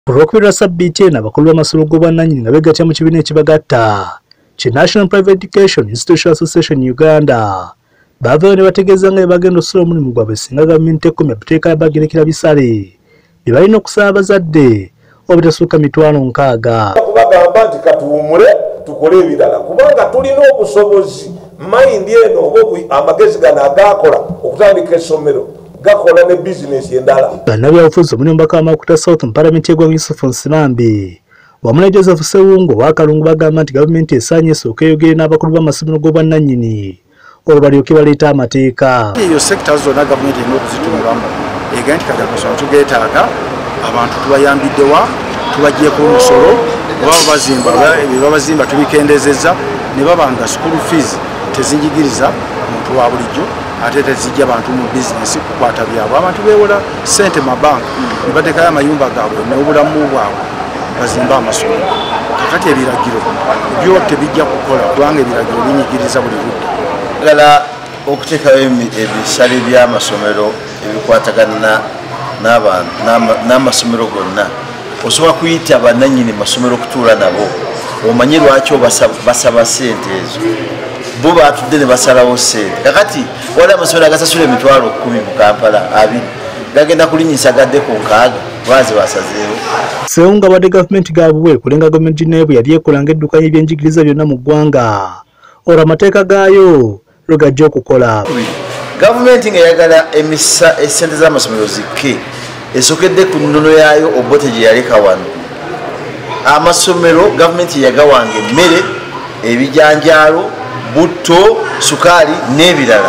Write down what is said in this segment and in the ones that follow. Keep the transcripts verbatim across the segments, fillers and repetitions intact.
Kurokubira sabbiiti eno abakulu b'amasomero g'obwannannyini nga beegattira mu kibiina ekibagatta ki National Private Education Institutional Association Uganda baavayo ne bategeeza nga bwe bagenda okusula omulimu gwabwe singa gavumenti ekomya buteeka ya bagerekera bisale bye balina okusaba abazadde obutasukka mitwalo nkaaga. Kubagamba nti katuwumule tukole ebirala kubanga tulina obusobozi mayindi eno oba amagezi gano agaakola okutandika essomero gakola ne business endala. Bannabyabufuzi omuli omubaka wa Makuta South mu Paalamenti y'eggwanga Yusufu Nsimambi wamu ne Joseph Sewungo w'akalungu bagamba nti gavumenti esaanye esooka eyogere n'abakulu b'amasomero g'obwannannyini olwo balyoke baleeta amateeka. Eyo sekita zonna gavumenti erina okuzitunulamu egenda nti kati amasomero tugeetaaga abantu tubayambiddewa tubagyeko omusolo oba babazimba babazimba tubikendezezza ne baba nga school fees tezinjigiriza omuntu wa bulijjo ate tezijja abantu mu bizinesi kukwata byabwe abantu beewola ssente mu mabanka ne bateekayo amayumba gaabwe n'obulamu bwabwe bazimba amasomero. Kakati ebiragiro byo tebijja kukola kubanga ebiragiro binyigiriza buli budde. Njagala okuteekayo ebisale by'amasomero ebikwatagana n'amasomero gonna osobola kuyita bannannyini masomero okutuula nabo omanye lwaki basaba ssente ezo bo batudde ne basalawo ssente. Kakati waliwo amasomero agasasula emitwalo kumi mu Kampala abiri gagenda kulinyisa gadde ku nkaaga lwazi basazeewo. Sewunga abadde gavumenti gaabwe kulenga gavumenti neebwe yali ekola ng'edduka y'ebyenjigiriza byonna mu ggwanga olwo amateeka gaayo lwe gajja okukola. Gavumenti ng'eyagala emisa essente z'amasomero zikke esokedde ku nnono yaayo obote gye yaleka wano. Amasomero gavumenti yagawanga emmere ebijanjaalo butto sukaali n'ebirala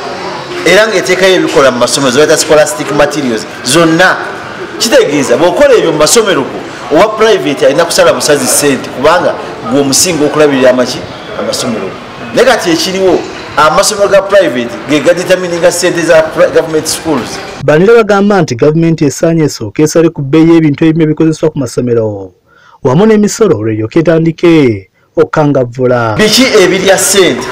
era ng'eteekayo ebikola mu masomero zoyita scholastic materials zonna. Kitegeeza bw'okola ebyo mu masomero go owa private alina kusala busazi ssente kubanga gwe omusinga okulabirira amaki amasomero. Naye kati ekiriwo amasomero ga private ge gadetermininga ssente za government schools. Banira bagamba nti gavumenti esaanye esooka esale ku bbeeyi y'ebintu ebimu ebikozesebwa ku masomero wamu n'emisolo olyoke etandike okukangavvula. Biki ebirya ssente?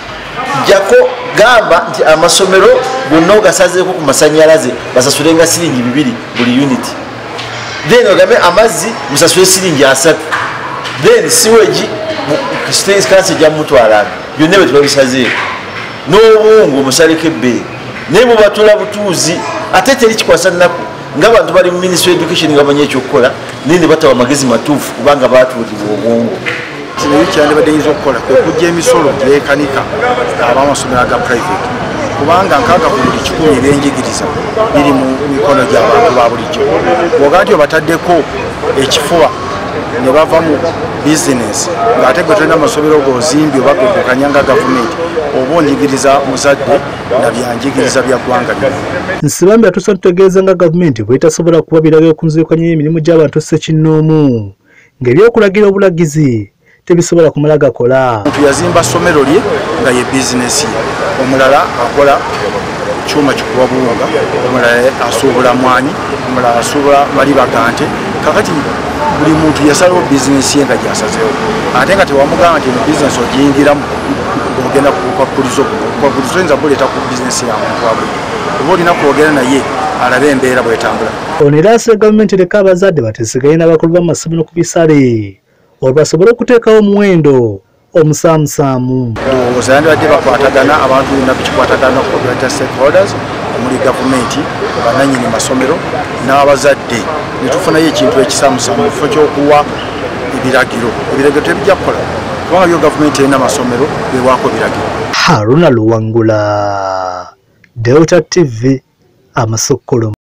Jjako gamba nti amasomero gonna ogasazeeko ku masannyalaze basasulenga siringi bibiri buli unit. Then ogambe amazzi musasule siringi asatu. Then siweji state council gya mutwalanga byonna bwe tubabisazeeko n'obuwungu omusaleko ebbeeyi naye mubatula butuuzi ate teri kikwasa nnaku ng'abantu bali mu Ministry of Education nga bamanyi ekyokukola naye ne batawa amagezi matuufu kubanga baatuulibwa obwongo. Kino kyandibadde yinza okukola kwe kujja emisolo gyekanika ab'amasomero aga private kubanga nkaaga ku buli kikumi ebyenjigiriza biri mu mikono gy'abantu ba bulijjo. Bw'ogaa nti obataddeko ekifuba ne bava mu bizinesi ng'ate gwe tolina amasomero g'ozimbi oba gokanya nga gavumenti oba onjigiriza muzadde na byanjigiriza bya ggwanga lino. Nsimambi atuusa tutegeeza nga gavumenti bw'etasobola kuba biragiro ku nzirukanya y'emirimu gy'abantu ssekinnoomu ng'ebyokulagira obulagizi tebisobola kumala gakola. Omuntu yazimba ssomero lye nga ye bizinesi ye, omulala akola kyuma kikuba buwunga, omulala asuubula mwanyi, omulala asuubula maliba gante. Kakati buli muntu yasalawo bizinesi ye nga gyasazeewo ate nga tewamugamba nti eno bizinesi ogiyingiramu ogenda kukwakulizo kukwakulizo oyinza kuleeta ku bizinesi ya muntu wabwe oba olina kwogera naye alabe embeera bw'etambula. Ono era asabye gavumenti ereka abazadde bateeseganye n'abakulu b'amasomero ku bisale olwo basobole okuteekawo omuwendo omusaamusaamu. Ndowooza yandibadde bakwatagana abantu bonna bikikwatagana ku stakeholders omuli gavumenti bannannyini masomero n'abazadde ne tufunayo ekintu ekisaamusaamu mu kifo ky'okuwa ebiragiro. Ebiragiro tebijja kukola kubanga byo gavumenti erina amasomero bewaako biragiro. Haruna Luwangula, Delta T V, Amasokolo.